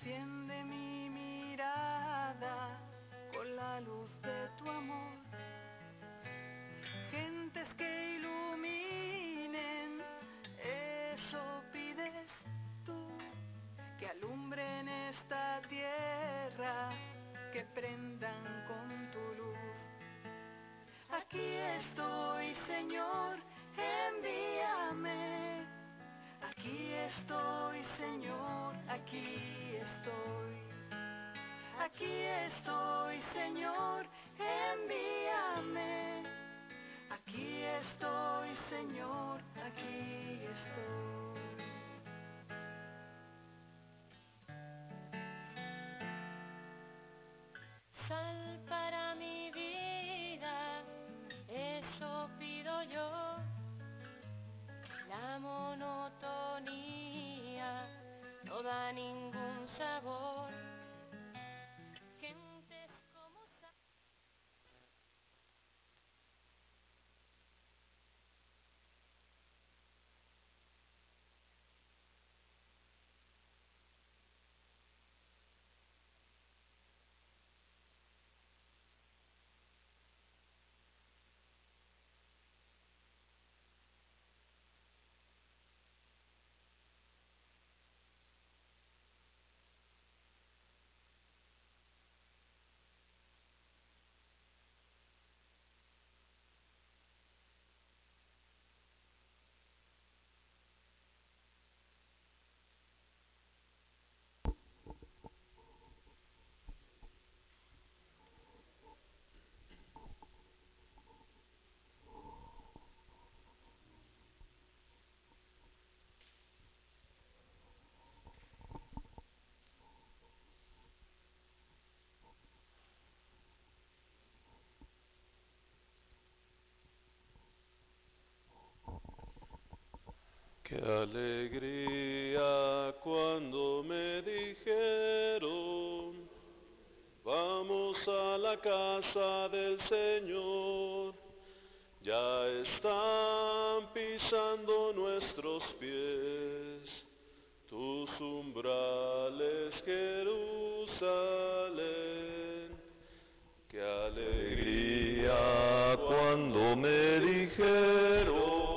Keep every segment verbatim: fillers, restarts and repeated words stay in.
Enciende mi mirada con la luz de tu amor. Gentes que iluminen, eso pides tú, que alumbren esta tierra, que prendan con tu luz. Aquí estoy, Señor, envíame. Aquí estoy, Señor, aquí estoy. Aquí estoy, Señor, envíame. Aquí estoy, Señor, aquí estoy. Sal para mi vida, eso pido yo. La monotonía no da ningún sabor. Gentes como sa- Qué alegría cuando me dijeron, vamos a la casa del Señor. Ya están pisando nuestros pies tus umbrales, Jerusalén. Qué alegría cuando me dijeron,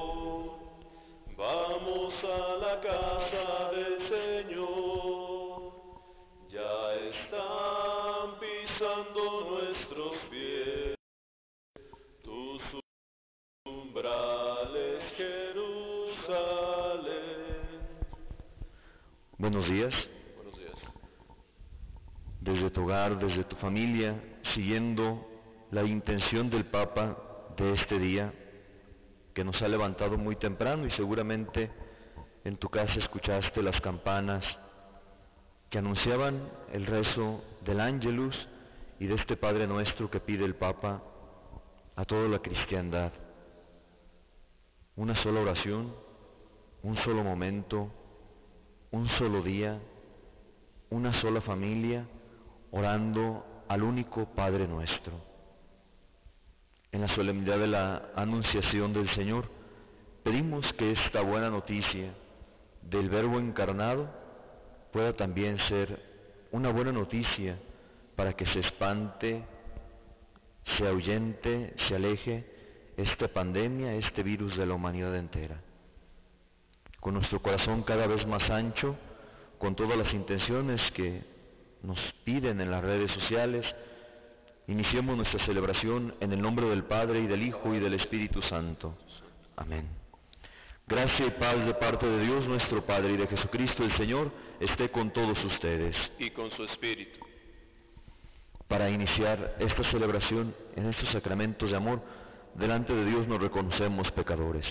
vamos a la casa del Señor. Ya están pisando nuestros pies tus umbrales, Jerusalén. Buenos días. Buenos días. Desde tu hogar, desde tu familia, siguiendo la intención del Papa de este día, que nos ha levantado muy temprano, y seguramente en tu casa escuchaste las campanas que anunciaban el rezo del Ángelus y de este Padre Nuestro que pide el Papa a toda la cristiandad. Una sola oración, un solo momento, un solo día, una sola familia, orando al único Padre Nuestro. En la solemnidad de la Anunciación del Señor, pedimos que esta buena noticia del Verbo encarnado pueda también ser una buena noticia para que se espante, se ahuyente, se aleje esta pandemia, este virus de la humanidad entera. Con nuestro corazón cada vez más ancho, con todas las intenciones que nos piden en las redes sociales, iniciemos nuestra celebración en el nombre del Padre, y del Hijo, y del Espíritu Santo. Amén. Gracia y paz de parte de Dios nuestro Padre y de Jesucristo el Señor esté con todos ustedes. Y con su espíritu. Para iniciar esta celebración en estos sacramentos de amor, delante de Dios nos reconocemos pecadores.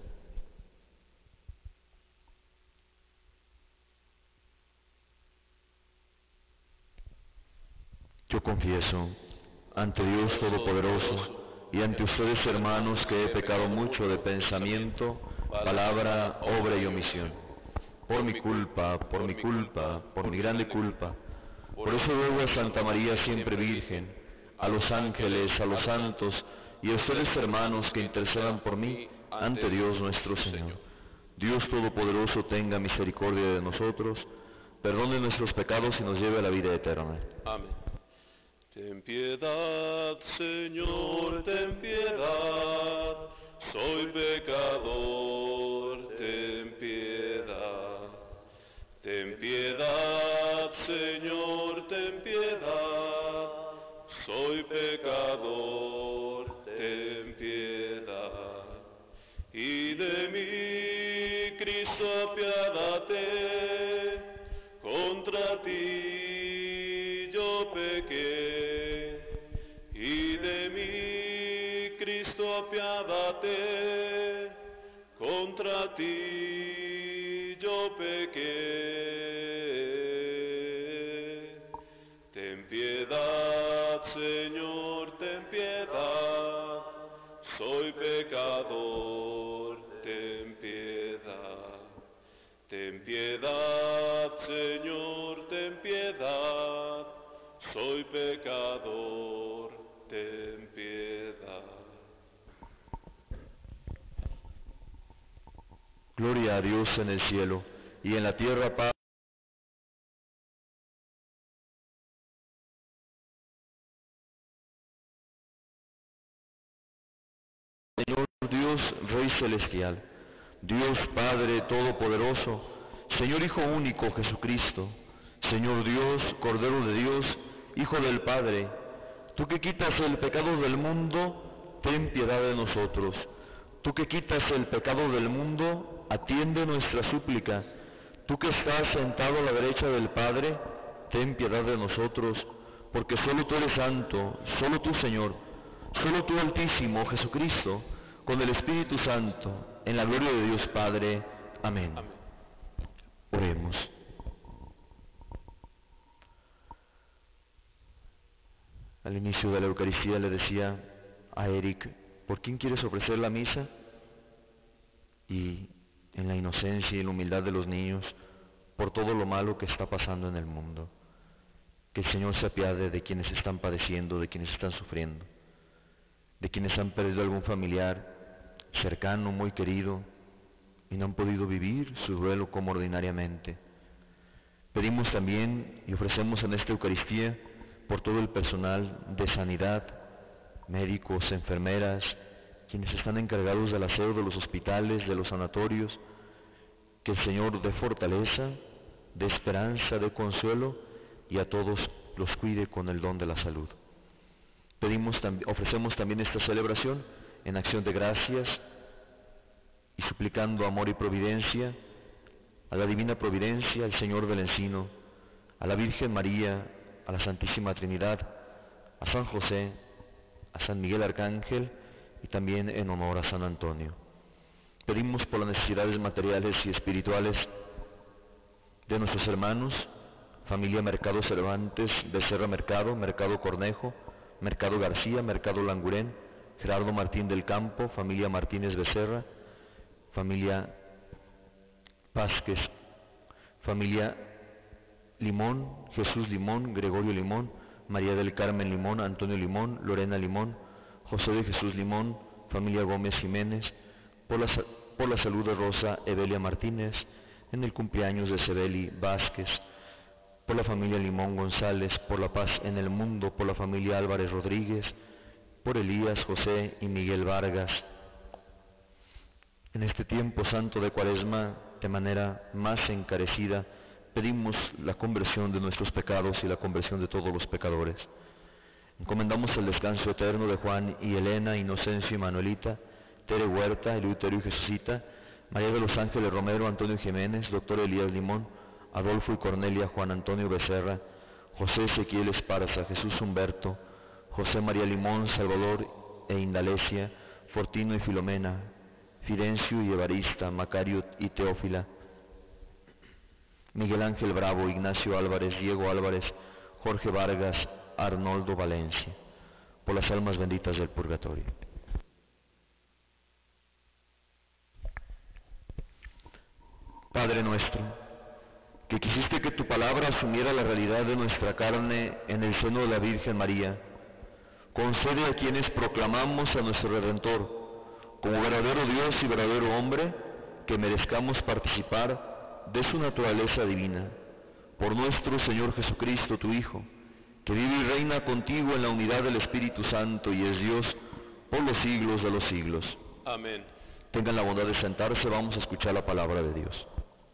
Yo confieso ante Dios Todopoderoso y ante ustedes, hermanos, que he pecado mucho de pensamiento, palabra, obra y omisión. Por mi culpa, por mi culpa, por mi grande culpa. Por eso ruego a Santa María siempre Virgen, a los ángeles, a los santos y a ustedes, hermanos, que intercedan por mí ante Dios nuestro Señor. Dios Todopoderoso tenga misericordia de nosotros, perdone nuestros pecados y nos lleve a la vida eterna. Amén. Ten piedad, Señor, ten piedad, soy pecador, ten piedad. Ten piedad, Señor, ten piedad, soy pecador, ten piedad. Y de mí, Cristo, apiádate, contra ti yo pequé. Y de mí, Cristo, apiádate, contra ti yo pequé. Ten piedad, Señor, ten piedad, soy pecador, ten piedad. Ten piedad, Señor, ten piedad, soy pecador, ten piedad. Gloria a Dios en el cielo, y en la tierra paz. Señor Dios, Rey celestial, Dios Padre Todopoderoso, Señor Hijo único Jesucristo, Señor Dios, Cordero de Dios, Hijo del Padre, tú que quitas el pecado del mundo, ten piedad de nosotros. Tú que quitas el pecado del mundo, atiende nuestra súplica. Tú que estás sentado a la derecha del Padre, ten piedad de nosotros, porque solo tú eres santo, solo tú, Señor, solo tú, Altísimo, Jesucristo, con el Espíritu Santo, en la gloria de Dios Padre. Amén. Amén. Oremos. Al inicio de la Eucaristía le decía a Eric, ¿por quién quieres ofrecer la misa? Y en la inocencia y la humildad de los niños, por todo lo malo que está pasando en el mundo. Que el Señor se apiade de quienes están padeciendo, de quienes están sufriendo, de quienes han perdido algún familiar cercano, muy querido, y no han podido vivir su duelo como ordinariamente. Pedimos también y ofrecemos en esta Eucaristía por todo el personal de sanidad, médicos, enfermeras, quienes están encargados del aseo de los hospitales, de los sanatorios, que el Señor dé fortaleza, dé esperanza, dé consuelo, y a todos los cuide con el don de la salud. Pedimos, ofrecemos también esta celebración en acción de gracias y suplicando amor y providencia a la Divina Providencia, al Señor del Encino, a la Virgen María, a la Santísima Trinidad, a San José, a San Miguel Arcángel y también en honor a San Antonio. Pedimos por las necesidades materiales y espirituales de nuestros hermanos, familia Mercado Cervantes, Becerra Mercado, Mercado Cornejo, Mercado García, Mercado Langurén, Gerardo Martín del Campo, familia Martínez Becerra, familia Vázquez, familia Limón, Jesús Limón, Gregorio Limón, María del Carmen Limón, Antonio Limón, Lorena Limón, José de Jesús Limón, familia Gómez Jiménez, por la, por la salud de Rosa Evelia Martínez, en el cumpleaños de Sebeli Vázquez, por la familia Limón González, por la paz en el mundo, por la familia Álvarez Rodríguez, por Elías, José y Miguel Vargas. En este tiempo santo de Cuaresma, de manera más encarecida, pedimos la conversión de nuestros pecados y la conversión de todos los pecadores. Encomendamos el descanso eterno de Juan y Elena, Inocencio y Manuelita, Tere Huerta, Eleuterio y Jesucita, María de los Ángeles Romero, Antonio Jiménez, Doctor Elías Limón, Adolfo y Cornelia, Juan Antonio Becerra, José Ezequiel Esparza, Jesús Humberto, José María Limón, Salvador e Indalecia, Fortino y Filomena, Fidencio y Evarista, Macario y Teófila, Miguel Ángel Bravo, Ignacio Álvarez, Diego Álvarez, Jorge Vargas, Arnoldo Valencia, por las almas benditas del purgatorio. Padre nuestro, que quisiste que tu palabra asumiera la realidad de nuestra carne en el seno de la Virgen María, concede a quienes proclamamos a nuestro Redentor, como verdadero Dios y verdadero hombre, que merezcamos participar de su naturaleza divina. por nuestro Señor Jesucristo, tu Hijo, que vive y reina contigo en la unidad del Espíritu Santo y es Dios por los siglos de los siglos. Amén. Tengan la bondad de sentarse, vamos a escuchar la palabra de Dios.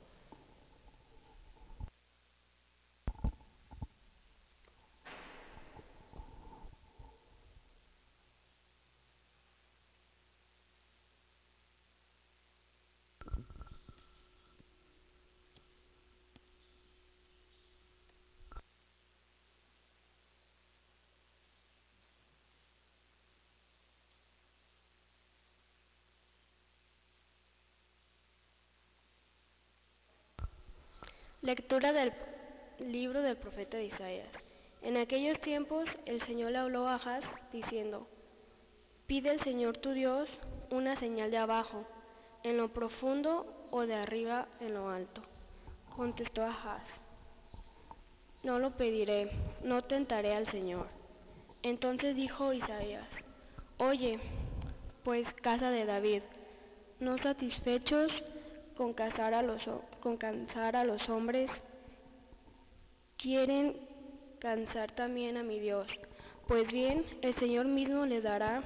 Lectura del libro del profeta Isaías. En aquellos tiempos el Señor le habló a Ahaz diciendo: Pide al Señor tu Dios una señal de abajo, en lo profundo, o de arriba en lo alto. Contestó Ahaz: No lo pediré, no tentaré al Señor. Entonces dijo Isaías: Oye, pues, casa de David, no satisfechos con cansar a los, con cansar a los hombres, quieren cansar también a mi Dios. Pues bien, el Señor mismo le dará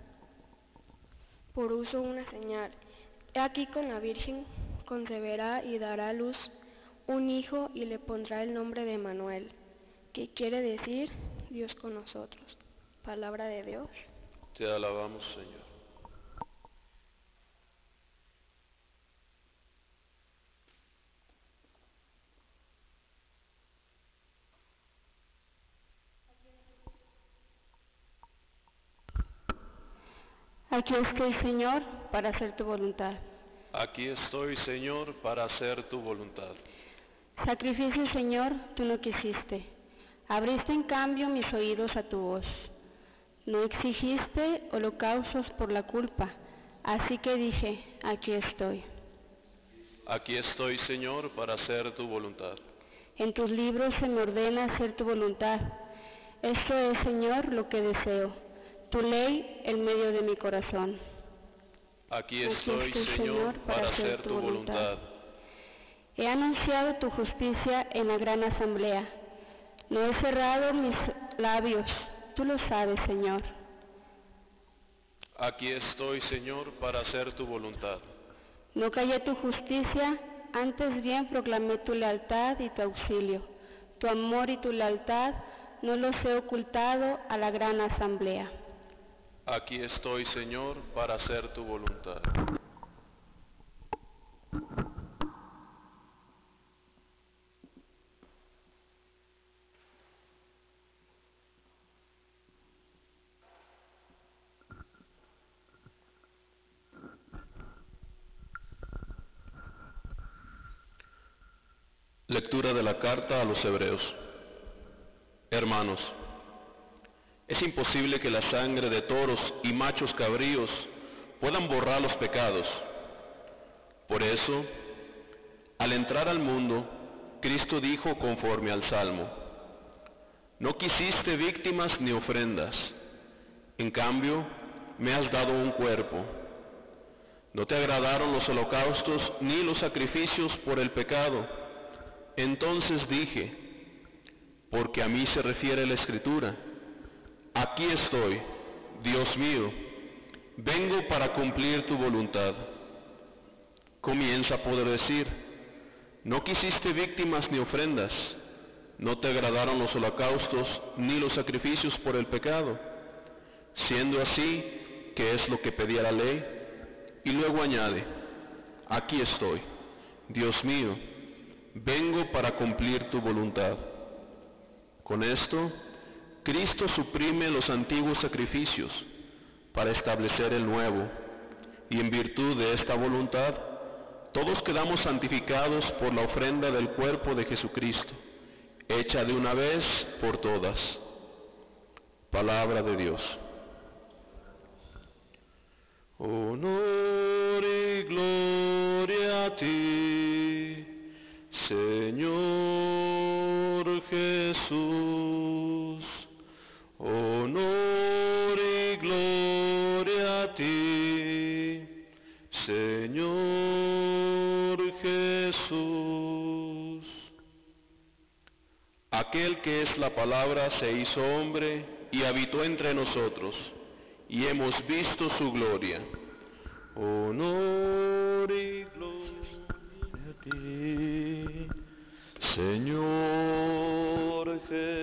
por uso una señal. He aquí, con la Virgen concebirá y dará a luz un hijo y le pondrá el nombre de Emmanuel, que quiere decir Dios con nosotros. Palabra de Dios. Te alabamos, Señor. Aquí estoy, Señor, para hacer tu voluntad. Aquí estoy, Señor, para hacer tu voluntad. Sacrificio, Señor, tú no quisiste. Abriste en cambio mis oídos a tu voz. No exigiste holocaustos por la culpa, así que dije, aquí estoy. Aquí estoy, Señor, para hacer tu voluntad. En tus libros se me ordena hacer tu voluntad. Esto es, Señor, lo que deseo. Tu ley en medio de mi corazón. Aquí estoy, Aquí estoy Señor, para hacer tu voluntad. He anunciado tu justicia en la gran asamblea. No he cerrado mis labios, tú lo sabes, Señor. Aquí estoy, Señor, para hacer tu voluntad. No callé tu justicia, antes bien proclamé tu lealtad y tu auxilio. Tu amor y tu lealtad no los he ocultado a la gran asamblea. Aquí estoy, Señor, para hacer tu voluntad. Lectura de la carta a los Hebreos. Hermanos, es imposible que la sangre de toros y machos cabríos puedan borrar los pecados. Por eso, al entrar al mundo, Cristo dijo conforme al Salmo: No quisiste víctimas ni ofrendas, en cambio me has dado un cuerpo. No te agradaron los holocaustos ni los sacrificios por el pecado. Entonces dije, porque a mí se refiere la Escritura: Aquí estoy, Dios mío, vengo para cumplir tu voluntad. Comienza a poder decir: No quisiste víctimas ni ofrendas, no te agradaron los holocaustos ni los sacrificios por el pecado. Siendo así, ¿qué es lo que pedía la ley? Y luego añade: Aquí estoy, Dios mío, vengo para cumplir tu voluntad. Con esto, Cristo suprime los antiguos sacrificios para establecer el nuevo, y en virtud de esta voluntad, todos quedamos santificados por la ofrenda del cuerpo de Jesucristo, hecha de una vez por todas. Palabra de Dios. Honor y gloria a ti, Señor Jesús. Honor y gloria a ti, Señor Jesús. Aquel que es la palabra se hizo hombre y habitó entre nosotros, y hemos visto su gloria. Honor y gloria a ti, Señor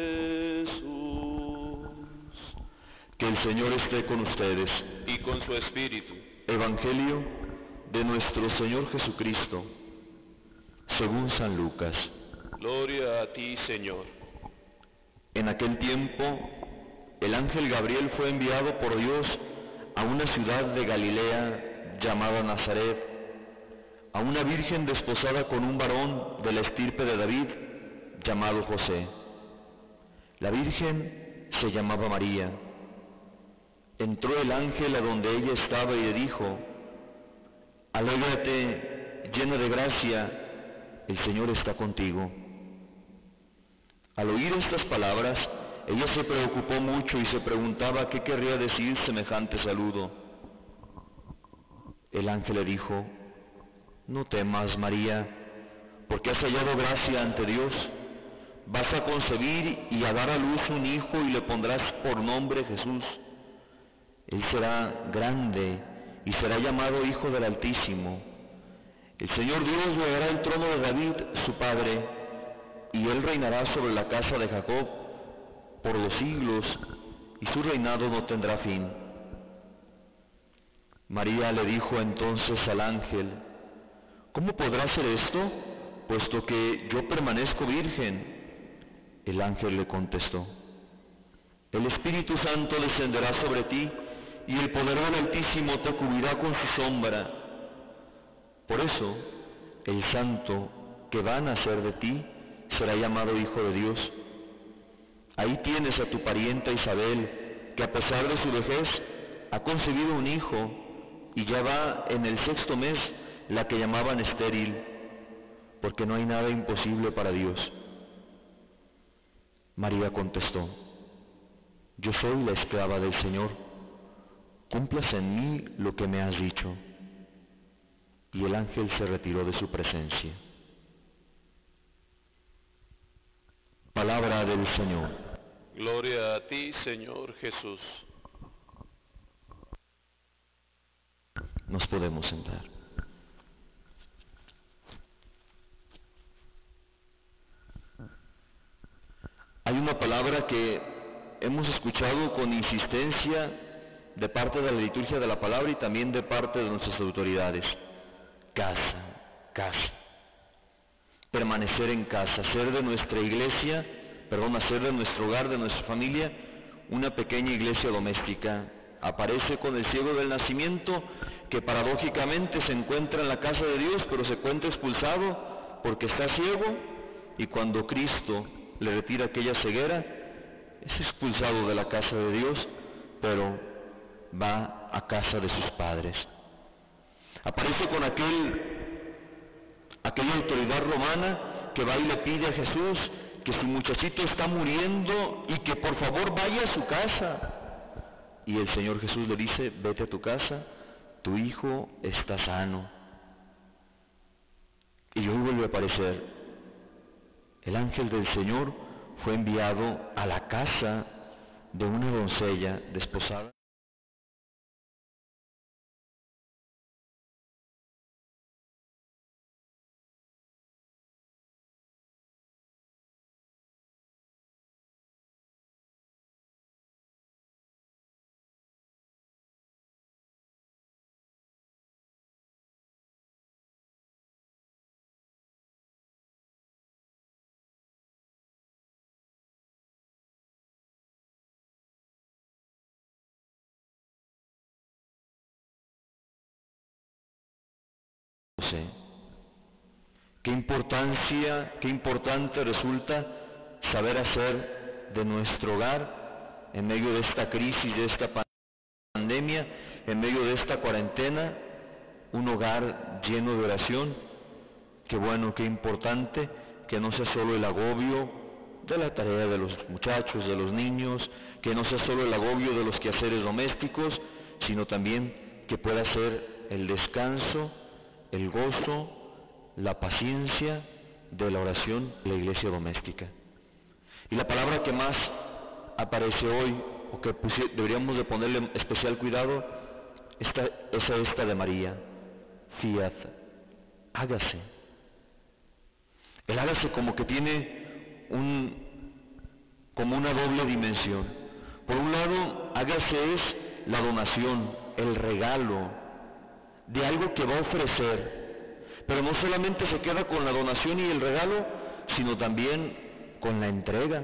Jesús. Que el Señor esté con ustedes. Y con su espíritu. Evangelio de nuestro Señor Jesucristo, según San Lucas. Gloria a ti, Señor. En aquel tiempo, el ángel Gabriel fue enviado por Dios a una ciudad de Galilea llamada Nazaret, a una virgen desposada con un varón de la estirpe de David, llamado José. La virgen se llamaba María. Entró el ángel a donde ella estaba y le dijo: Alégrate, llena de gracia, el Señor está contigo. Al oír estas palabras, ella se preocupó mucho y se preguntaba qué querría decir semejante saludo. El ángel le dijo: No temas, María, porque has hallado gracia ante Dios. Vas a concebir y a dar a luz un hijo y le pondrás por nombre Jesús. Él será grande y será llamado Hijo del Altísimo. El Señor Dios le dará el trono de David, su padre, y él reinará sobre la casa de Jacob por los siglos, y su reinado no tendrá fin. María le dijo entonces al ángel: ¿Cómo podrá ser esto, puesto que yo permanezco virgen? El ángel le contestó: El Espíritu Santo descenderá sobre ti, y el poder del Altísimo te cubrirá con su sombra. Por eso, el santo que va a nacer de ti será llamado Hijo de Dios. Ahí tienes a tu parienta Isabel, que a pesar de su vejez ha concebido un hijo, y ya va en el sexto mes, la que llamaban estéril, porque no hay nada imposible para Dios. María contestó: Yo soy la esclava del Señor, cúmplase en mí lo que me has dicho. Y el ángel se retiró de su presencia. Palabra del Señor. Gloria a ti, Señor Jesús. Nos podemos sentar. Hay una palabra que hemos escuchado con insistencia de parte de la liturgia de la palabra y también de parte de nuestras autoridades: casa, casa. Permanecer en casa, hacer de nuestra iglesia, perdón, hacer de nuestro hogar, de nuestra familia, una pequeña iglesia doméstica. Aparece con el ciego del nacimiento, que paradójicamente se encuentra en la casa de Dios, pero se encuentra expulsado porque está ciego, y cuando Cristo le retira aquella ceguera, es expulsado de la casa de Dios, pero va a casa de sus padres. Aparece con aquel aquella autoridad romana que va y le pide a Jesús que su muchachito está muriendo y que por favor vaya a su casa. Y el Señor Jesús le dice: vete a tu casa, tu hijo está sano. Y hoy vuelve a aparecer. El ángel del Señor fue enviado a la casa de una doncella desposada. Qué importancia, qué importante resulta saber hacer de nuestro hogar, en medio de esta crisis, de esta pandemia, en medio de esta cuarentena, un hogar lleno de oración. Qué bueno, qué importante que no sea solo el agobio de la tarea de los muchachos, de los niños, que no sea solo el agobio de los quehaceres domésticos, sino también que pueda ser el descanso, el gozo, la paciencia de la oración de la iglesia doméstica. Y la palabra que más aparece hoy, o que deberíamos de ponerle especial cuidado, esta, es esta de María, fiat, hágase. El hágase como que tiene un, como una doble dimensión. Por un lado, hágase es la donación, el regalo de algo que va a ofrecer, pero no solamente se queda con la donación y el regalo, sino también con la entrega.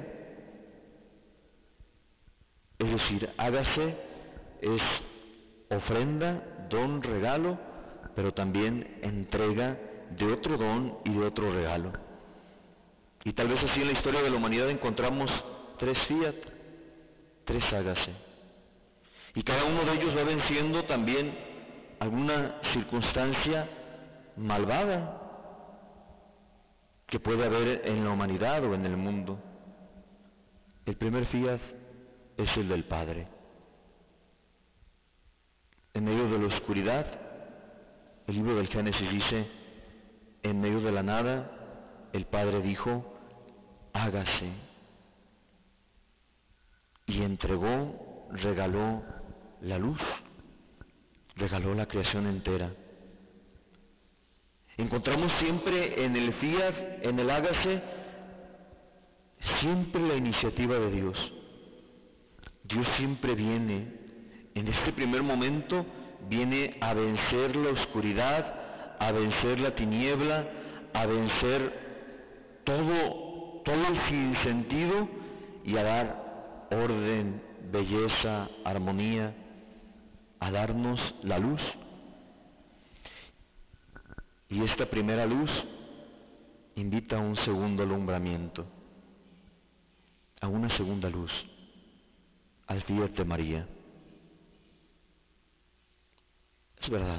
Es decir, hágase es ofrenda, don, regalo, pero también entrega de otro don y de otro regalo. Y tal vez así en la historia de la humanidad encontramos tres fiat, tres hágase. Y cada uno de ellos va venciendo también alguna circunstancia malvada que puede haber en la humanidad o en el mundo. El primer fiat es el del Padre. En medio de la oscuridad, el libro del Génesis dice, en medio de la nada, el Padre dijo, hágase. Y entregó, regaló la luz, regaló la creación entera. Encontramos siempre en el fiat, en el hágase, siempre la iniciativa de Dios. Dios siempre viene, en este primer momento, viene a vencer la oscuridad, a vencer la tiniebla, a vencer todo, todo el sinsentido y a dar orden, belleza, armonía, a darnos la luz. Y esta primera luz invita a un segundo alumbramiento, a una segunda luz, al fiat de María. Es verdad,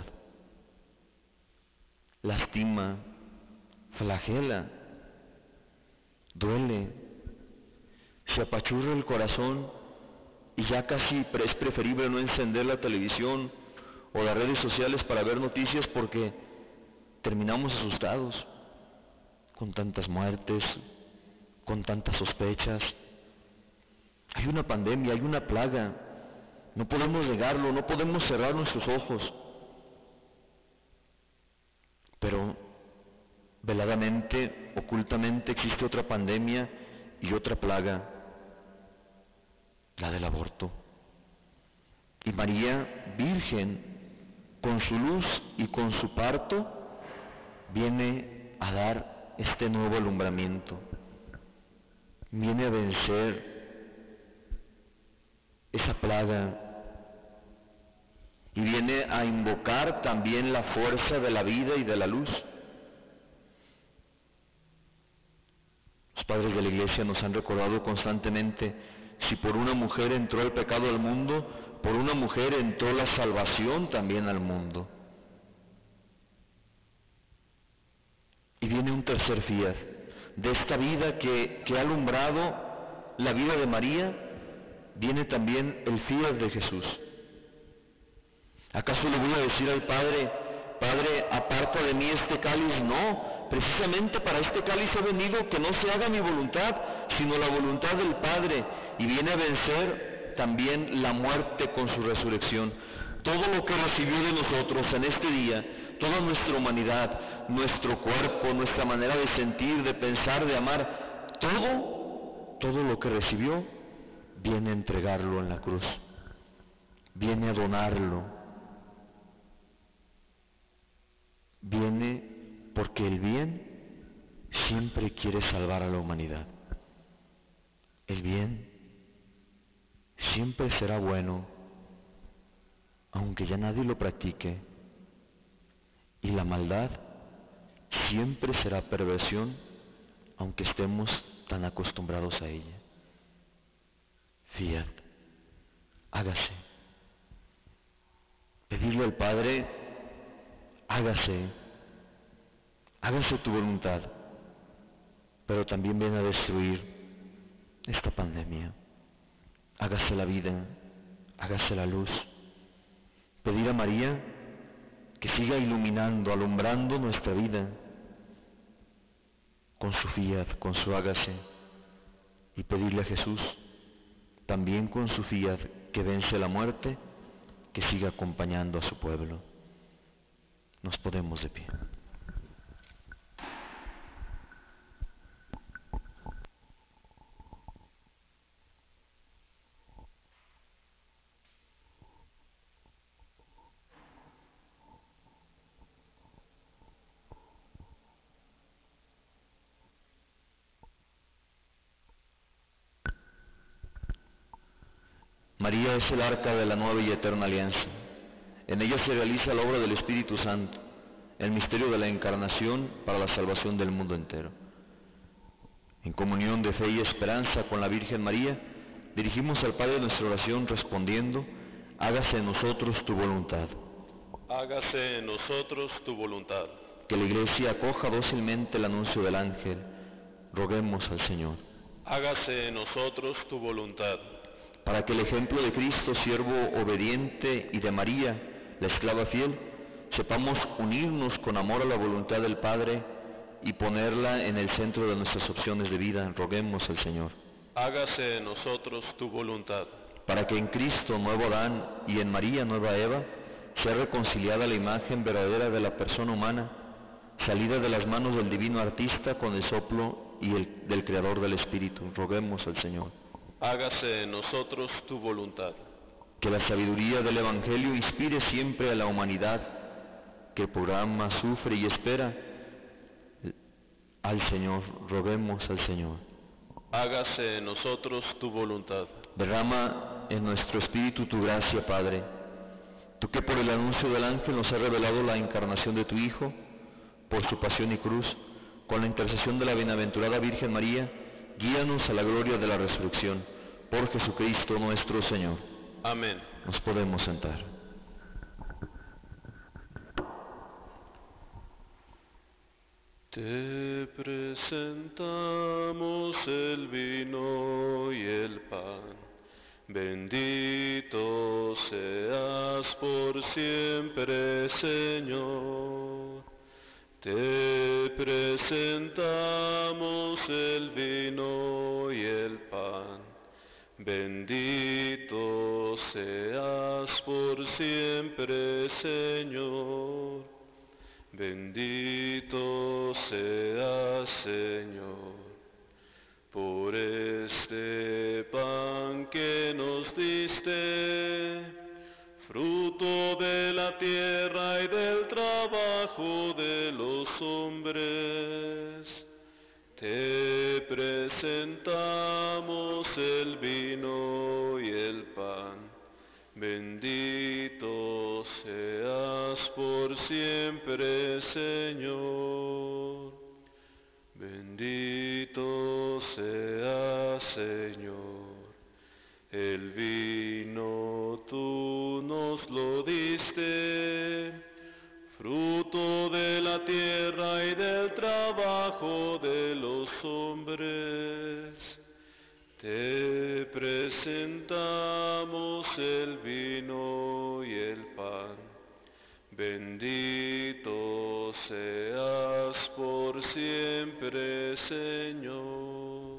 lastima, flagela, duele, se apachurra el corazón y ya casi es preferible no encender la televisión o las redes sociales para ver noticias porque terminamos asustados con tantas muertes, con tantas sospechas. Hay una pandemia, hay una plaga, no podemos negarlo, no podemos cerrar nuestros ojos. Pero veladamente, ocultamente existe otra pandemia y otra plaga, la del aborto. Y María, virgen, con su luz y con su parto, viene a dar este nuevo alumbramiento, viene a vencer esa plaga y viene a invocar también la fuerza de la vida y de la luz. Los padres de la Iglesia nos han recordado constantemente, si por una mujer entró el pecado al mundo, por una mujer entró la salvación también al mundo. Y viene un tercer fiat, de esta vida que, que ha alumbrado la vida de María, viene también el fiat de Jesús. ¿Acaso le voy a decir al Padre, Padre, aparta de mí este cáliz? No, precisamente para este cáliz he venido, que no se haga mi voluntad, sino la voluntad del Padre, y viene a vencer también la muerte con su resurrección. Todo lo que recibió de nosotros en este día, toda nuestra humanidad, nuestro cuerpo, nuestra manera de sentir, de pensar, de amar, todo, todo lo que recibió, viene a entregarlo en la cruz, viene a donarlo. Viene porque el bien siempre quiere salvar a la humanidad. El bien siempre será bueno, aunque ya nadie lo practique. Y la maldad siempre será perversión, aunque estemos tan acostumbrados a ella. Fiat, hágase. Pedirle al Padre, hágase, hágase tu voluntad, pero también viene a destruir esta pandemia. Hágase la vida, hágase la luz. Pedir a María que siga iluminando, alumbrando nuestra vida con su fiat, con su hágase, y pedirle a Jesús, también con su fiat que vence la muerte, que siga acompañando a su pueblo. Nos ponemos de pie. María es el arca de la nueva y eterna alianza. En ella se realiza la obra del Espíritu Santo, el misterio de la encarnación para la salvación del mundo entero. En comunión de fe y esperanza con la Virgen María, dirigimos al Padre nuestra oración respondiendo: hágase en nosotros tu voluntad. Hágase en nosotros tu voluntad. Que la Iglesia acoja dócilmente el anuncio del ángel. Roguemos al Señor. Hágase en nosotros tu voluntad. Para que el ejemplo de Cristo, siervo obediente, y de María, la esclava fiel, sepamos unirnos con amor a la voluntad del Padre y ponerla en el centro de nuestras opciones de vida. Roguemos al Señor. Hágase en nosotros tu voluntad. Para que en Cristo, nuevo Adán, y en María, nueva Eva, sea reconciliada la imagen verdadera de la persona humana, salida de las manos del divino artista con el soplo y el, del Creador del Espíritu. Roguemos al Señor. Hágase en nosotros tu voluntad. Que la sabiduría del Evangelio inspire siempre a la humanidad que programa, sufre y espera al Señor. Roguemos al Señor. Hágase en nosotros tu voluntad. Derrama en nuestro espíritu tu gracia, Padre. Tú que por el anuncio del ángel nos has revelado la encarnación de tu Hijo, por su pasión y cruz, con la intercesión de la bienaventurada Virgen María, guíanos a la gloria de la resurrección, por Jesucristo nuestro Señor. Amén. Nos podemos sentar. Te presentamos el vino y el pan. Bendito seas por siempre, Señor. Te presentamos el vino y el pan. Bendito seas por siempre, Señor. Bendito seas, Señor, por este pan que nos diste, fruto de la tierra y del trabajo de los hombres. Te presentamos el vino y el pan. Bendito seas por siempre, Señor. Bendito seas, Señor. El vino tú nos lo diste, fruto de la tierra y del trabajo de los hombres. Te presentamos el vino y el pan. Bendito seas por siempre, Señor.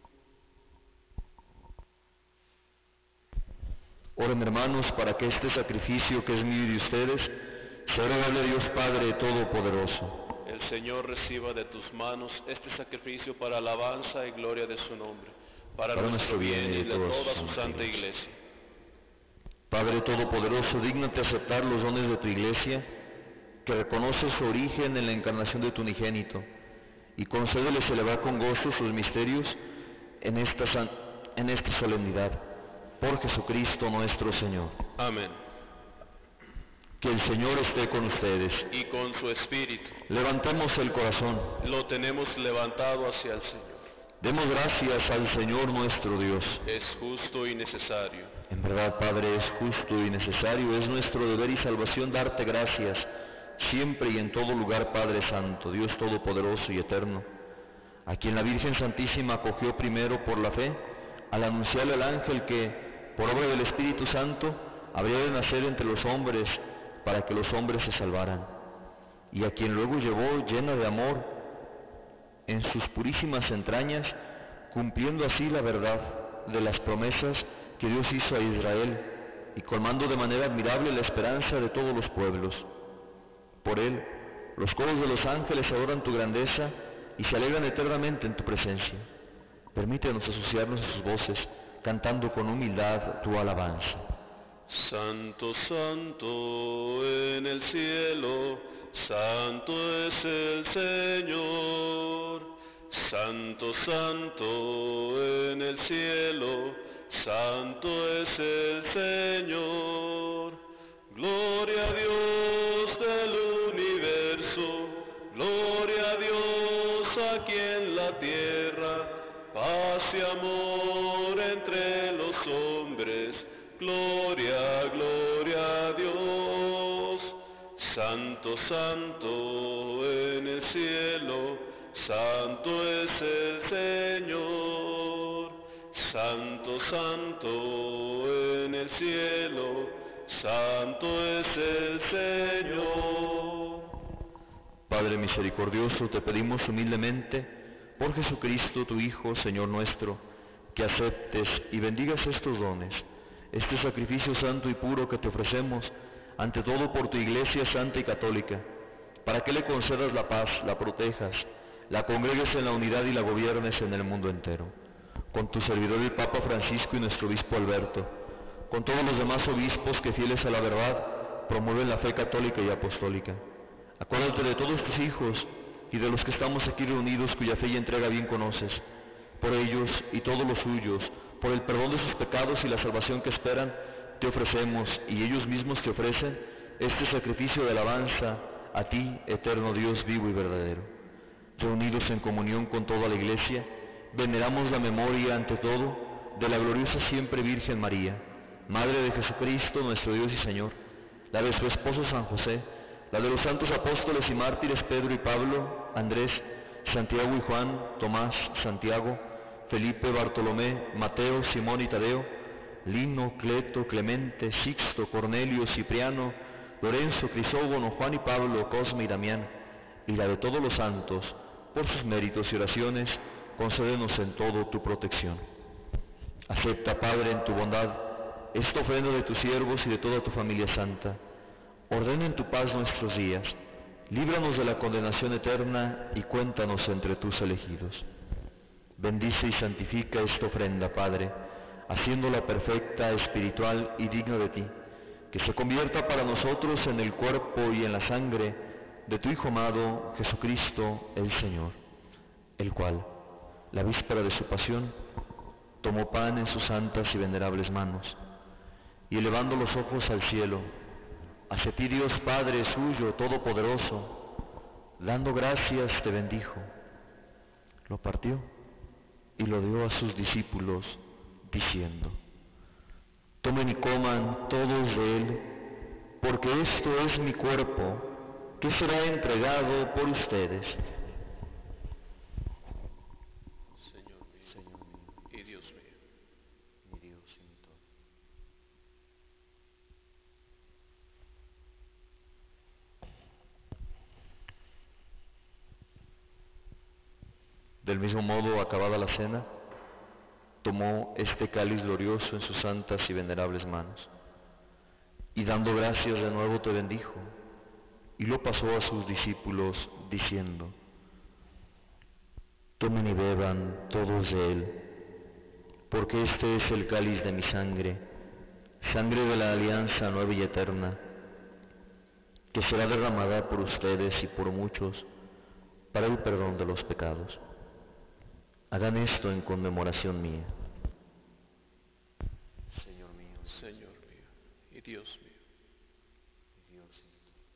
Oren, hermanos, para que este sacrificio que es mío y de ustedes sea agradable a Dios Padre Todopoderoso. El Señor reciba de tus manos este sacrificio para alabanza y gloria de su nombre, para, para nuestro bien y de toda su santa Iglesia. Padre Todopoderoso, dígnate aceptar los dones de tu Iglesia, que reconoce su origen en la encarnación de tu unigénito, y concédele celebrar con gozo sus misterios en esta, san, en esta solemnidad, por Jesucristo nuestro Señor. Amén. Que el Señor esté con ustedes. Y con su espíritu. Levantemos el corazón. Lo tenemos levantado hacia el Señor. Demos gracias al Señor nuestro Dios. Es justo y necesario. En verdad, Padre, es justo y necesario, es nuestro deber y salvación darte gracias, siempre y en todo lugar, Padre Santo, Dios Todopoderoso y Eterno, a quien la Virgen Santísima acogió primero por la fe, al anunciarle al ángel que, por obra del Espíritu Santo, habría de nacer entre los hombres, para que los hombres se salvaran, y a quien luego llevó, llena de amor, en sus purísimas entrañas, cumpliendo así la verdad de las promesas que Dios hizo a Israel y colmando de manera admirable la esperanza de todos los pueblos. Por Él, los coros de los ángeles adoran tu grandeza y se alegran eternamente en tu presencia. Permítenos asociarnos a sus voces, cantando con humildad tu alabanza. Santo, santo en el cielo, santo es el Señor. Santo, santo en el cielo, santo es el Señor. Gloria a Dios del universo, gloria a Dios aquí en la tierra, paz y amor entre los hombres, gloria, gloria a Dios. Santo, santo en el cielo, santo es el Señor. Santo, santo en el cielo, santo es el Señor. Padre misericordioso, te pedimos humildemente, por Jesucristo tu Hijo, Señor nuestro, que aceptes y bendigas estos dones, este sacrificio santo y puro que te ofrecemos, ante todo por tu Iglesia santa y católica, para que le concedas la paz, la protejas, la congregues en la unidad y la gobiernes en el mundo entero. Con tu servidor el Papa Francisco y nuestro obispo Alberto, con todos los demás obispos que fieles a la verdad promueven la fe católica y apostólica. Acuérdate de todos tus hijos y de los que estamos aquí reunidos cuya fe y entrega bien conoces. Por ellos y todos los suyos, por el perdón de sus pecados y la salvación que esperan, te ofrecemos y ellos mismos te ofrecen este sacrificio de alabanza a ti, eterno Dios vivo y verdadero. Reunidos en comunión con toda la Iglesia, veneramos la memoria ante todo de la gloriosa siempre Virgen María, Madre de Jesucristo, nuestro Dios y Señor, la de su esposo San José, la de los santos apóstoles y mártires Pedro y Pablo, Andrés, Santiago y Juan, Tomás, Santiago, Felipe, Bartolomé, Mateo, Simón y Tadeo, Lino, Cleto, Clemente, Sixto, Cornelio, Cipriano, Lorenzo, Crisógono, Juan y Pablo, Cosme y Damián, y la de todos los santos, por sus méritos y oraciones, concédenos en todo tu protección. Acepta, Padre, en tu bondad, esta ofrenda de tus siervos y de toda tu familia santa. Ordena en tu paz nuestros días, líbranos de la condenación eterna y cuéntanos entre tus elegidos. Bendice y santifica esta ofrenda, Padre, haciéndola perfecta, espiritual y digna de ti, que se convierta para nosotros en el cuerpo y en la sangre de tu Hijo amado, Jesucristo el Señor, el cual, la víspera de su pasión, tomó pan en sus santas y venerables manos, y elevando los ojos al cielo, hacia ti Dios Padre suyo, todopoderoso, dando gracias te bendijo, lo partió y lo dio a sus discípulos, diciendo: tomen y coman todos de él, porque esto es mi cuerpo, que será entregado por ustedes. Señor mío, Señor mío y Dios mío, mi Dios y mi todo. Del mismo modo, acabada la cena, tomó este cáliz glorioso en sus santas y venerables manos, y dando gracias de nuevo te bendijo, y lo pasó a sus discípulos, diciendo: tomen y beban todos de él, porque este es el cáliz de mi sangre, sangre de la alianza nueva y eterna, que será derramada por ustedes y por muchos para el perdón de los pecados. Hagan esto en conmemoración mía. Señor mío, Señor mío y Dios mío. Y Dios mío.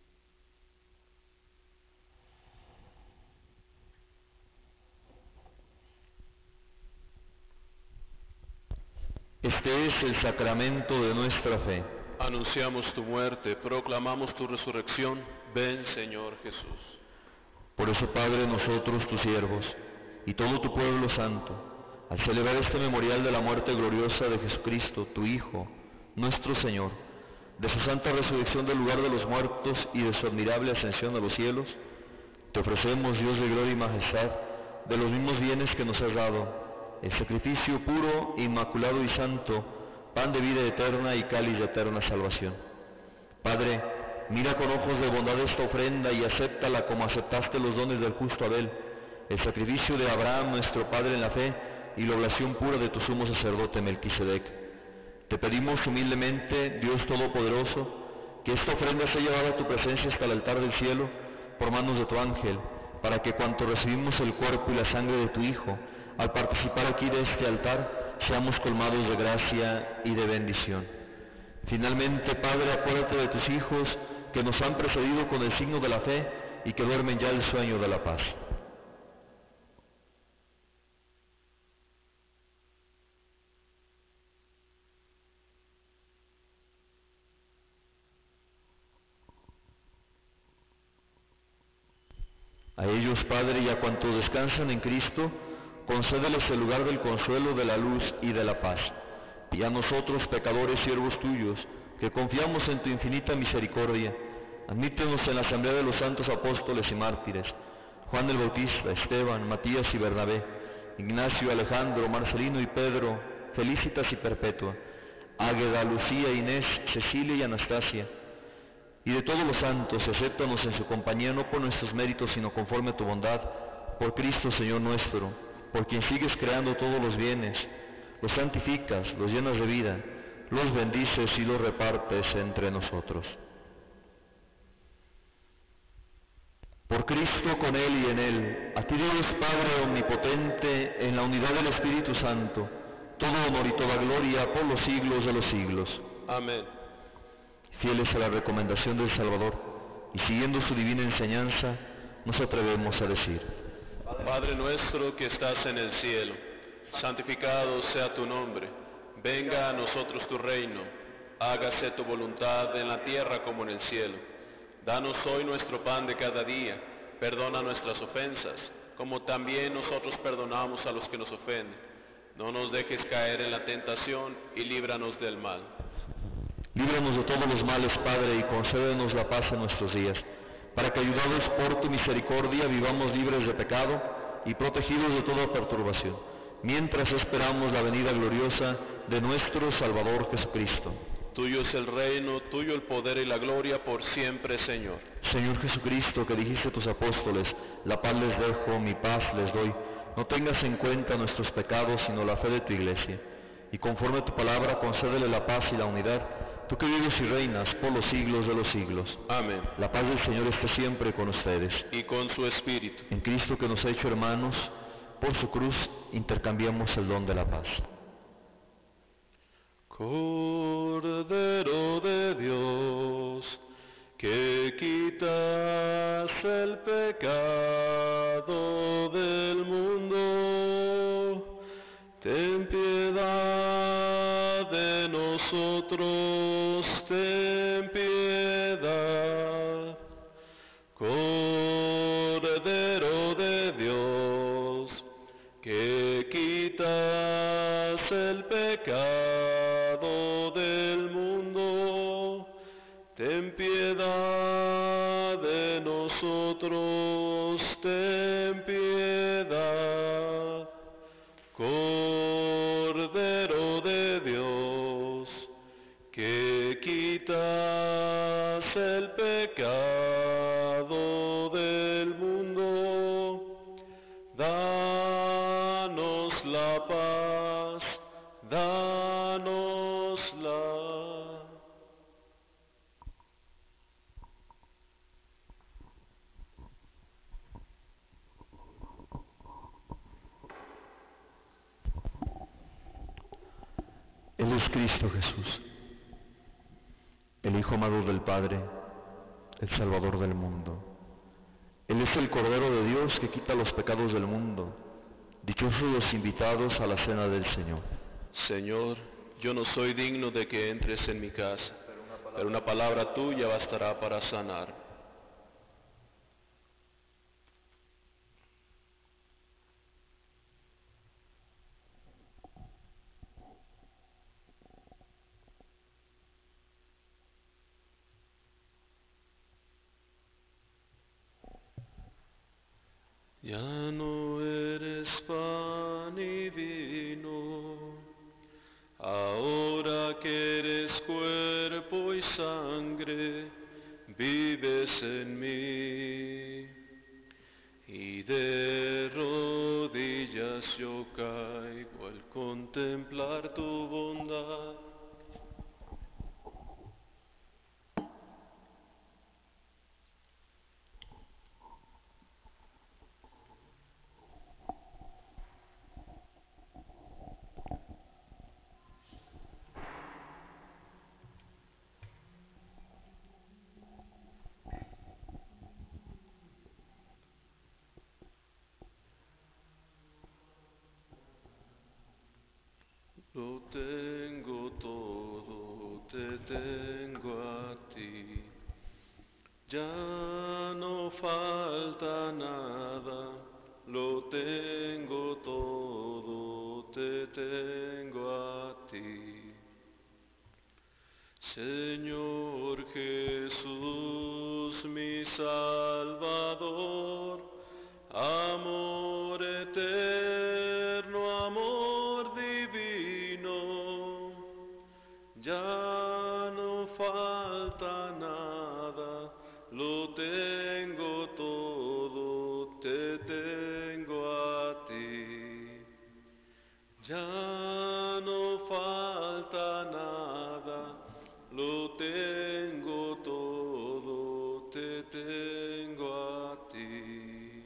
Este es el sacramento de nuestra fe. Anunciamos tu muerte, proclamamos tu resurrección. Ven, Señor Jesús. Por eso, Padre, nosotros, tus siervos, y todo tu pueblo santo, al celebrar este memorial de la muerte gloriosa de Jesucristo, tu Hijo, nuestro Señor, de su santa resurrección del lugar de los muertos y de su admirable ascensión a los cielos, te ofrecemos, Dios de gloria y majestad, de los mismos bienes que nos has dado, el sacrificio puro, inmaculado y santo, pan de vida eterna y cáliz de eterna salvación. Padre, mira con ojos de bondad esta ofrenda y acéptala como aceptaste los dones del justo Abel, el sacrificio de Abraham, nuestro Padre en la fe, y la oblación pura de tu sumo sacerdote Melquisedec. Te pedimos humildemente, Dios Todopoderoso, que esta ofrenda sea llevada a tu presencia hasta el altar del cielo por manos de tu ángel, para que cuanto recibimos el cuerpo y la sangre de tu Hijo, al participar aquí de este altar, seamos colmados de gracia y de bendición. Finalmente, Padre, acuérdate de tus hijos que nos han precedido con el signo de la fe y que duermen ya el sueño de la paz. A ellos, Padre, y a cuantos descansan en Cristo, concédeles el lugar del consuelo, de la luz y de la paz. Y a nosotros, pecadores, siervos tuyos, que confiamos en tu infinita misericordia, admítenos en la asamblea de los santos apóstoles y mártires, Juan el Bautista, Esteban, Matías y Bernabé, Ignacio, Alejandro, Marcelino y Pedro, Felicitas y Perpetua, Águeda, Lucía, Inés, Cecilia y Anastasia, y de todos los santos, acéptanos en su compañía, no por nuestros méritos, sino conforme a tu bondad, por Cristo Señor nuestro, por quien sigues creando todos los bienes, los santificas, los llenas de vida, los bendices y los repartes entre nosotros. Por Cristo, con Él y en Él, a ti Dios Padre omnipotente, en la unidad del Espíritu Santo, todo honor y toda gloria por los siglos de los siglos. Amén. Fieles a la recomendación del Salvador y siguiendo su divina enseñanza, nos atrevemos a decir: Padre nuestro que estás en el cielo, santificado sea tu nombre. Venga a nosotros tu reino. Hágase tu voluntad en la tierra como en el cielo. Danos hoy nuestro pan de cada día. Perdona nuestras ofensas, como también nosotros perdonamos a los que nos ofenden. No nos dejes caer en la tentación y líbranos del mal. Líbranos de todos los males, Padre, y concédenos la paz en nuestros días, para que, ayudados por tu misericordia, vivamos libres de pecado y protegidos de toda perturbación, mientras esperamos la venida gloriosa de nuestro Salvador Jesucristo. Tuyo es el reino, tuyo el poder y la gloria por siempre, Señor. Señor Jesucristo, que dijiste a tus apóstoles: la paz les dejo, mi paz les doy, no tengas en cuenta nuestros pecados, sino la fe de tu Iglesia, y conforme a tu palabra, concédele la paz y la unidad, tú que vives y reinas por los siglos de los siglos. Amén. La paz del Señor esté siempre con ustedes. Y con su espíritu. En Cristo, que nos ha hecho hermanos, por su cruz intercambiamos el don de la paz. Cordero de Dios, que quitas el pecado del mundo, ten piedad de nosotros, ten piedad. Cordero de Dios, que quitas el pecado del mundo, ten piedad de nosotros, ten piedad. Cordero de Dios, que quitas el pecado del mundo, danos la paz, danosla. Él es Cristo Jesús, el Hijo amado del Padre, el Salvador del mundo. Él es el Cordero de Dios que quita los pecados del mundo. Dichosos los invitados a la cena del Señor. Señor, yo no soy digno de que entres en mi casa, pero una palabra tuya bastará para sanar. Ya no eres pan y vino. divino. Ahora que eres cuerpo y sangre, vives en mí. Y de rodillas yo caigo al contemplar tu bondad. Lo tengo todo, te tengo a ti. Ya no falta nada, lo tengo todo, te tengo a ti. Señor Jesús, mi Salvador, amor eterno, amor divino, ya no falta nada, lo tengo todo, te tengo a ti. Ya no falta nada, lo tengo todo, te tengo a ti.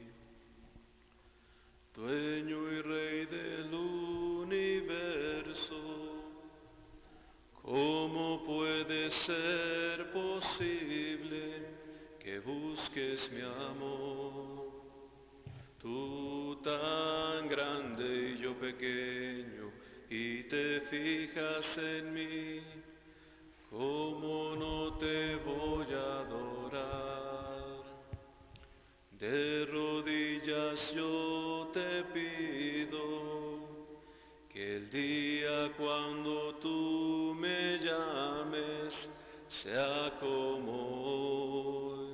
Dueño y Rey del universo, ¿cómo puede ser posible que busques mi amor? Tú tan grande y yo pequeño, y te fijas en mí, ¿cómo no te voy a adorar? De rodillas yo te pido que el día cuando tú me llames sea como hoy,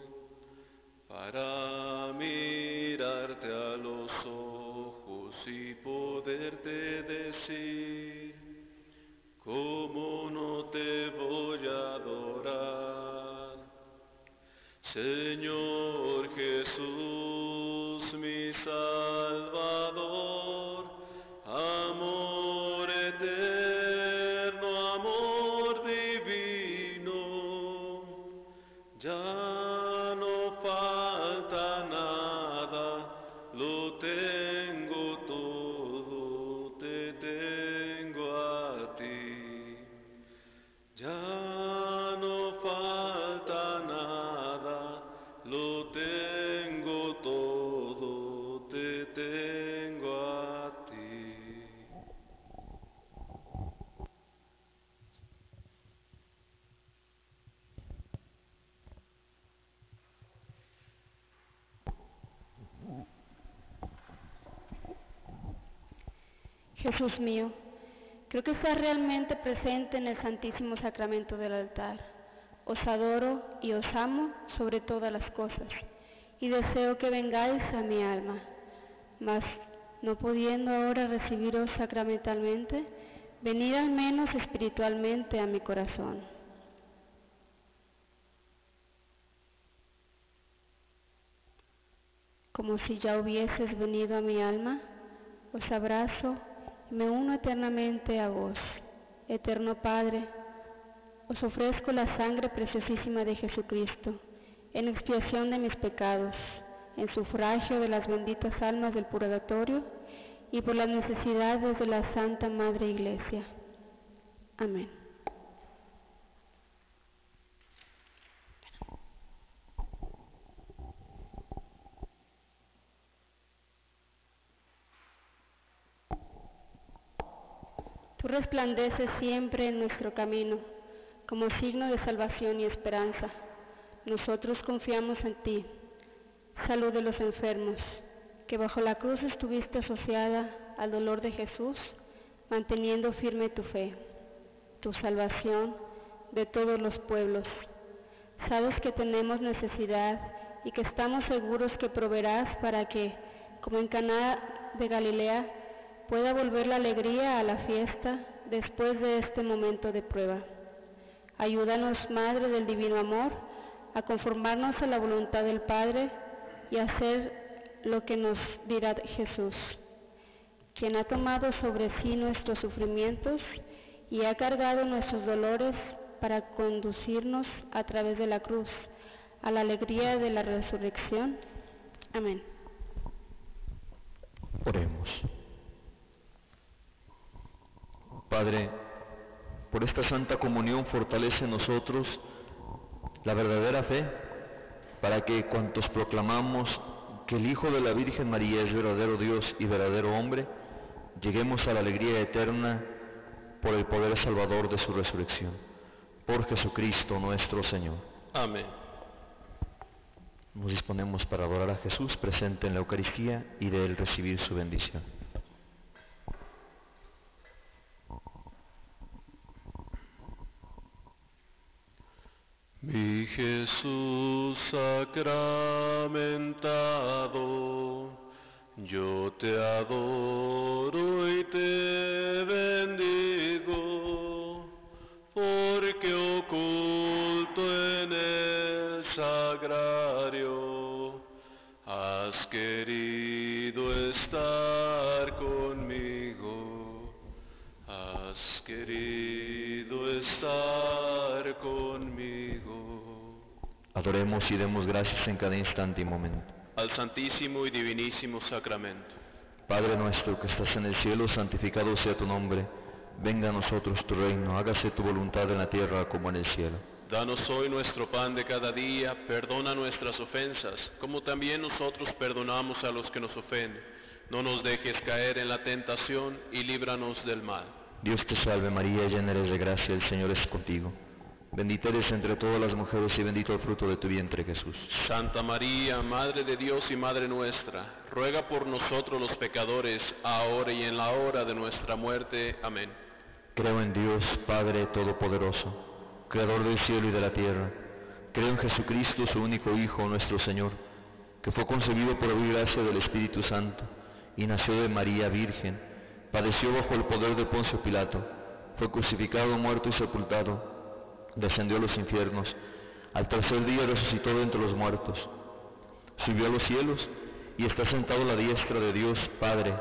para mirarte a los ojos y poderte decir, ¿cómo no te voy a adorar? Señor Jesús, mi Salvador, amor eterno, amor divino, ya no falta nada, lo tengo todo, te tengo a ti. Ya no falta nada, lo tengo todo, te tengo a ti. Jesús mío, creo que estás realmente presente en el Santísimo Sacramento del altar. Os adoro y os amo sobre todas las cosas, y deseo que vengáis a mi alma. Mas, no pudiendo ahora recibiros sacramentalmente, venid al menos espiritualmente a mi corazón. Como si ya hubieses venido a mi alma, os abrazo y me uno eternamente a vos. Eterno Padre, os ofrezco la sangre preciosísima de Jesucristo, en expiación de mis pecados, en sufragio de las benditas almas del purgatorio y por las necesidades de la Santa Madre Iglesia. Amén. Tú resplandeces siempre en nuestro camino, como signo de salvación y esperanza. Nosotros confiamos en ti. Salud de los enfermos, que bajo la cruz estuviste asociada al dolor de Jesús, manteniendo firme tu fe, tu salvación de todos los pueblos. Sabes que tenemos necesidad y que estamos seguros que proveerás para que, como en Caná de Galilea, pueda volver la alegría a la fiesta después de este momento de prueba. Ayúdanos, Madre del Divino Amor, a conformarnos a la voluntad del Padre y a hacer lo que nos dirá Jesús, quien ha tomado sobre sí nuestros sufrimientos y ha cargado nuestros dolores para conducirnos a través de la cruz a la alegría de la resurrección. Amén. Oremos. Padre, por esta santa comunión fortalece en nosotros la verdadera fe, para que cuantos proclamamos que el Hijo de la Virgen María es verdadero Dios y verdadero hombre, lleguemos a la alegría eterna por el poder salvador de su resurrección. Por Jesucristo nuestro Señor. Amén. Nos disponemos para adorar a Jesús presente en la Eucaristía y de Él recibir su bendición. Mi Jesús sacramentado, yo te adoro y te bendigo, porque oculto en el sagrario has querido estar conmigo, has querido estar conmigo. Adoremos y demos gracias en cada instante y momento al Santísimo y Divinísimo Sacramento. Padre nuestro que estás en el cielo, santificado sea tu nombre. Venga a nosotros tu reino, hágase tu voluntad en la tierra como en el cielo. Danos hoy nuestro pan de cada día, perdona nuestras ofensas, como también nosotros perdonamos a los que nos ofenden. No nos dejes caer en la tentación y líbranos del mal. Dios te salve María, llena eres de gracia, el Señor es contigo. Bendita eres entre todas las mujeres y bendito el fruto de tu vientre, Jesús. Santa María, Madre de Dios y Madre nuestra, ruega por nosotros los pecadores, ahora y en la hora de nuestra muerte. Amén. Creo en Dios, Padre Todopoderoso, Creador del cielo y de la tierra. Creo en Jesucristo, su único Hijo, nuestro Señor, que fue concebido por obra y gracia del Espíritu Santo, y nació de María Virgen, padeció bajo el poder de Poncio Pilato, fue crucificado, muerto y sepultado, descendió a los infiernos, al tercer día resucitó de entre los muertos, subió a los cielos y está sentado a la diestra de Dios Padre,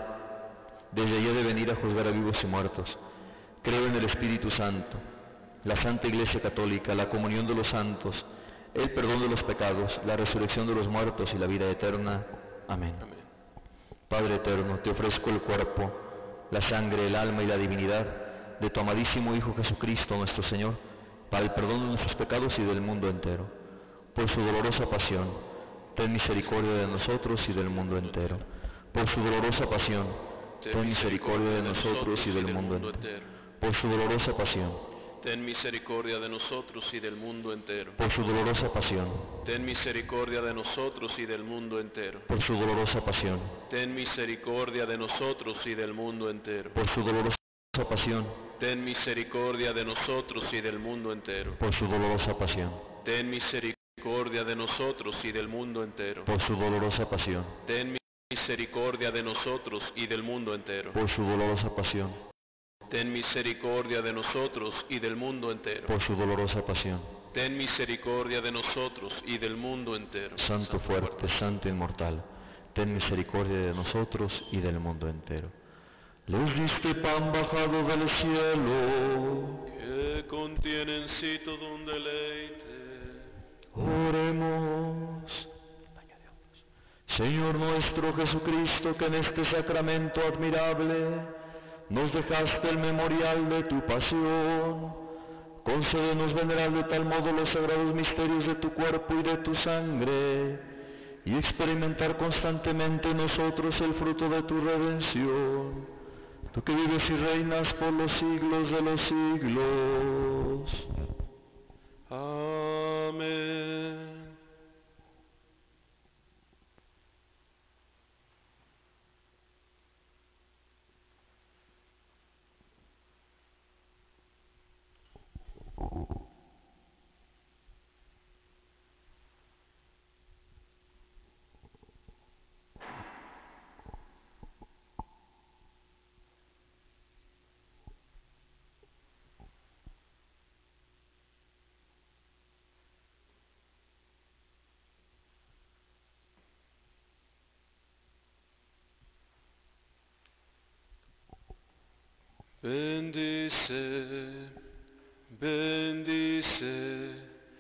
desde allá de venir a juzgar a vivos y muertos. Creo en el Espíritu Santo, la Santa Iglesia Católica, la comunión de los santos, el perdón de los pecados, la resurrección de los muertos y la vida eterna. Amén. Amén. Padre eterno, te ofrezco el cuerpo, la sangre, el alma y la divinidad de tu amadísimo Hijo Jesucristo nuestro Señor, para el perdón de nuestros pecados y del mundo entero. Por su dolorosa pasión, ten misericordia de nosotros y del mundo entero. Por su dolorosa pasión, ten misericordia de nosotros y del mundo entero. Por su dolorosa pasión, ten misericordia de nosotros y del mundo entero. Por su dolorosa pasión, ten misericordia de nosotros y del mundo entero. Por su dolorosa pasión, ten misericordia de nosotros y del mundo entero. Por su dolorosa pasión, ten misericordia de nosotros y del mundo entero. Por su dolorosa pasión, ten misericordia de nosotros y del mundo entero. Por su dolorosa pasión, ten misericordia de nosotros y del mundo entero. Por su dolorosa pasión, ten misericordia de nosotros y del mundo entero. Por su dolorosa pasión, ten misericordia de nosotros y del mundo entero. Santo fuerte, Santo inmortal, ten misericordia de nosotros y del mundo entero. Les diste pan bajado del cielo, que contiene en sí todo un deleite. Oremos. Señor nuestro Jesucristo, que en este sacramento admirable nos dejaste el memorial de tu pasión, concédenos venerar de tal modo los sagrados misterios de tu cuerpo y de tu sangre, y experimentar constantemente en nosotros el fruto de tu redención. Tú que vives y reinas por los siglos de los siglos. Amén. Bendice, bendice,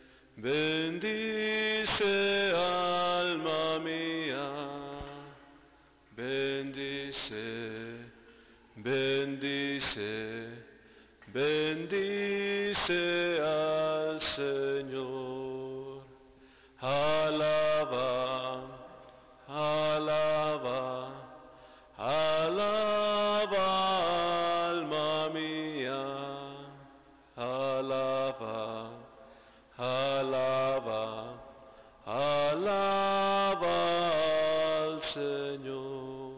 bendice alma mía, bendice, bendice, bendice al Señor, alaba, alaba, alaba alma mía, alaba, alaba, alaba al Señor.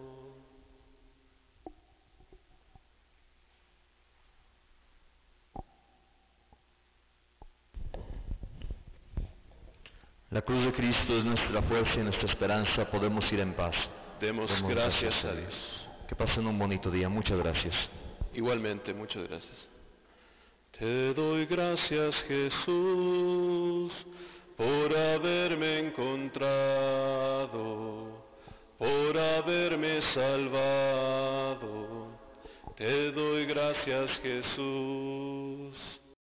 La cruz de Cristo es nuestra fuerza y nuestra esperanza. Podemos ir en paz. Demos, Demos gracias, gracias a a Dios. Que pasen un bonito día. Muchas gracias. Igualmente, muchas gracias. Te doy gracias, Jesús, por haberme encontrado, por haberme salvado. Te doy gracias, Jesús,